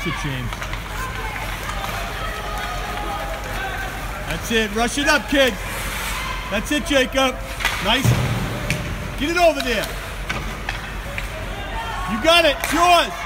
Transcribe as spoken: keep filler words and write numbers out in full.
That's it, James. That's it. Rush it up, kid. That's it, Jacob. Nice. Get it over there. You got it. It's yours.